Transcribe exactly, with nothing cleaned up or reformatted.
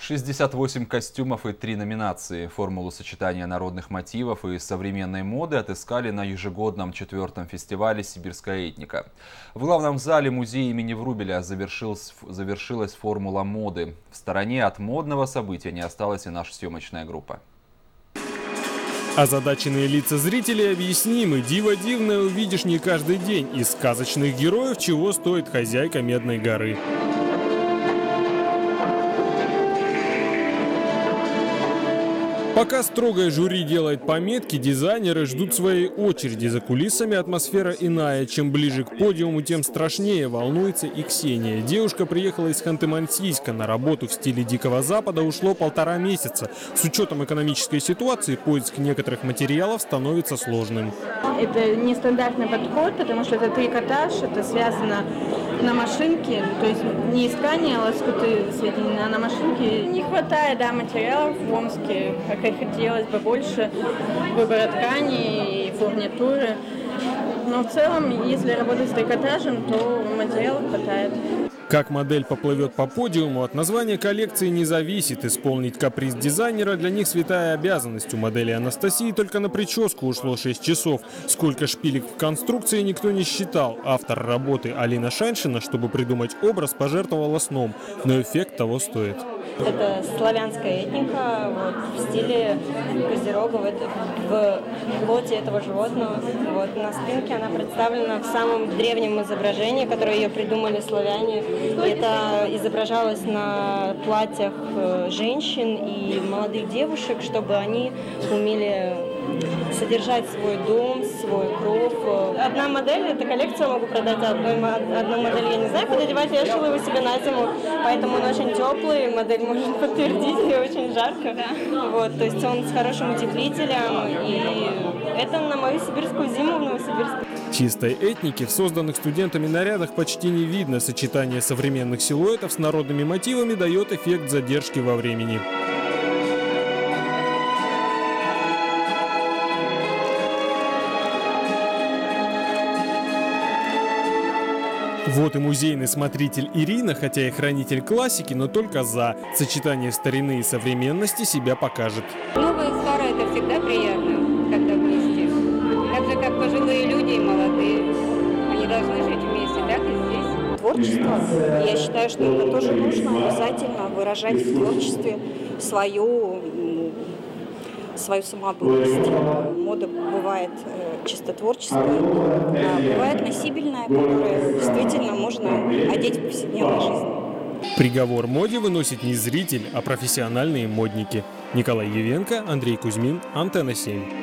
шестьдесят восемь костюмов и три номинации. Формулу сочетания народных мотивов и современной моды отыскали на ежегодном четвертом фестивале «Сибирская этника». В главном зале музея имени Врубеля завершилась, завершилась формула моды. В стороне от модного события не осталась и наша съемочная группа. Озадаченные лица зрителей объяснимы. Диво дивное увидишь не каждый день. Из сказочных героев чего стоит хозяйка Медной горы. Пока строгое жюри делает пометки, дизайнеры ждут своей очереди. За кулисами атмосфера иная. Чем ближе к подиуму, тем страшнее волнуется и Ксения. Девушка приехала из Ханты-Мансийска. На работу в стиле Дикого Запада ушло полтора месяца. С учетом экономической ситуации поиск некоторых материалов становится сложным. Это нестандартный подход, потому что это трикотаж, это связано на машинке, то есть не искание лоскуты соединены, а на машинке. Не хватает, да, материалов в Омске, как и хотелось бы больше выбора ткани и фурнитуры. Но в целом, если работать с трикотажем, то материалов хватает. Как модель поплывет по подиуму, от названия коллекции не зависит. Исполнить каприз дизайнера для них святая обязанность. У модели Анастасии только на прическу ушло шесть часов. Сколько шпилек в конструкции никто не считал. Автор работы Алина Шаншина, чтобы придумать образ, пожертвовала сном. Но эффект того стоит. Это славянская этника, вот, в стиле козерога, в, это, в плоти этого животного. Вот, на спинке она представлена в самом древнем изображении, которое ее придумали славяне. Это изображалось на платьях женщин и молодых девушек, чтобы они умели содержать свой дом, свой кров. Одна модель, эта коллекция могу продать, одной, одну модель я не знаю, куда девать, я шила его себе на зиму, поэтому он очень теплый, модель может подтвердить, и очень жарко. Да. Вот, то есть он с хорошим утеплителем, и это на мою сибирскую зиму в Новосибирске. Чистой этники в созданных студентами нарядах почти не видно. Сочетание современных силуэтов с народными мотивами дает эффект задержки во времени. Вот и музейный смотритель Ирина, хотя и хранитель классики, но только за. Сочетание старины и современности себя покажет. Новое и старое — это всегда приятно, когда вместе. Так же, как пожилые люди и молодые. Они должны жить вместе, так и здесь. Творчество, я считаю, что это тоже нужно обязательно выражать в творчестве свою, свою самобытность. Мода бывает чисто творческая, а бывает носибельная, которую действительно можно одеть в повседневной жизни. Приговор моде выносит не зритель, а профессиональные модники. Николай Евенко, Андрей Кузьмин, Антенна семь.